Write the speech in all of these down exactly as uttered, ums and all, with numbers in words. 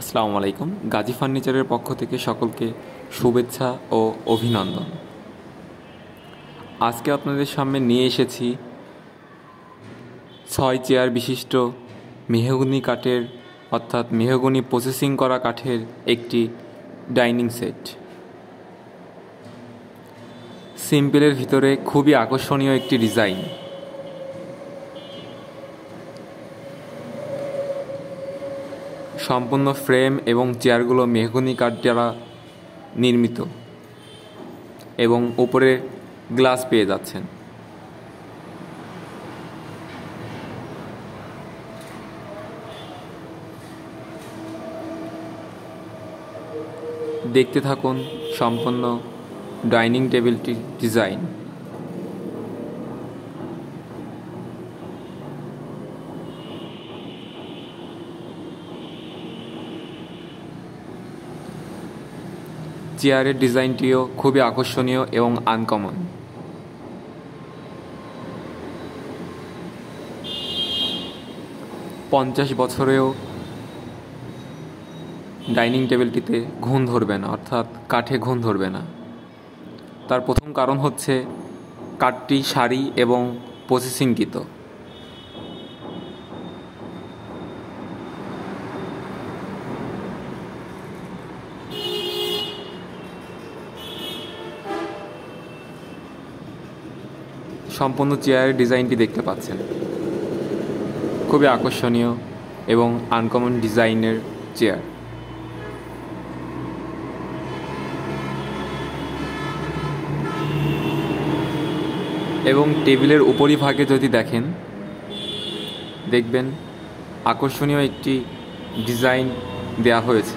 আসসালামু আলাইকুম। গাজী ফার্নিচারের পক্ষ থেকে সকলকে শুভেচ্ছা ও অভিনন্দন। আজকে আপনাদের সামনে নিয়ে এসেছি ছয় চেয়ার বিশিষ্ট মেহগনি কাঠের অর্থাৎ মেহগনি প্রসেসিং করা কাঠের একটি ডাইনিং সেট। সিম্পলের ভিতরে খুবই আকর্ষণীয় একটি ডিজাইন। সম্পূর্ণ ফ্রেম এবং চেয়ারগুলো মেহগনি কাঠ দ্বারা নির্মিত এবং উপরে গ্লাস পেয়ে যাচ্ছেন। দেখতে থাকুন সম্পূর্ণ ডাইনিং টেবিলটির ডিজাইন। চেয়ারের ডিজাইনটিও খুবই আকর্ষণীয় এবং আনকমন। পঞ্চাশ বছরেও ডাইনিং টেবিলটিতে ঘুণ ধরবে না, অর্থাৎ কাঠে ঘুণ ধরবে না। তার প্রথম কারণ হচ্ছে কাঠটি সারি এবং প্রসেসিংকৃত। সম্পূর্ণ চেয়ারের ডিজাইনটি দেখতে পাচ্ছেন, খুবই আকর্ষণীয় এবং আনকমন ডিজাইনের চেয়ার। এবং টেবিলের উপরিভাগে যদি দেখেন, দেখবেন আকর্ষণীয় একটি ডিজাইন দেয়া হয়েছে।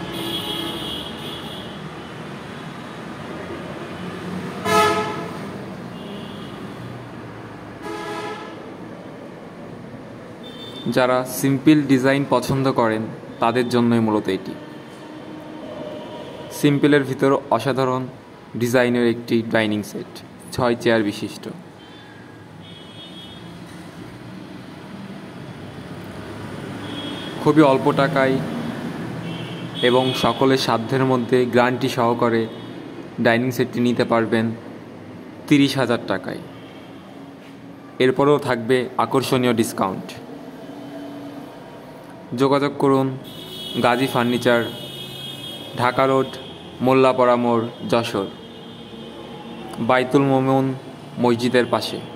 যারা সিম্পল ডিজাইন পছন্দ করেন তাদের জন্যই মূলত এটি। সিম্পলের ভিতর অসাধারণ ডিজাইনের একটি ডাইনিং সেট, ছয় চেয়ার বিশিষ্ট। খুবই অল্প টাকায় এবং সকলের সাধ্যের মধ্যে গ্যারান্টি সহকারে ডাইনিং সেটটি নিতে পারবেন তিরিশ হাজার টাকায়। এরপরেও থাকবে আকর্ষণীয় ডিসকাউন্ট। যোগাযোগ করুন গাজী ফার্নিচার, ঢাকা রোড, মোল্লাপাড়া মোড়, যশোর, বাইতুল মোমিন মসজিদের পাশে।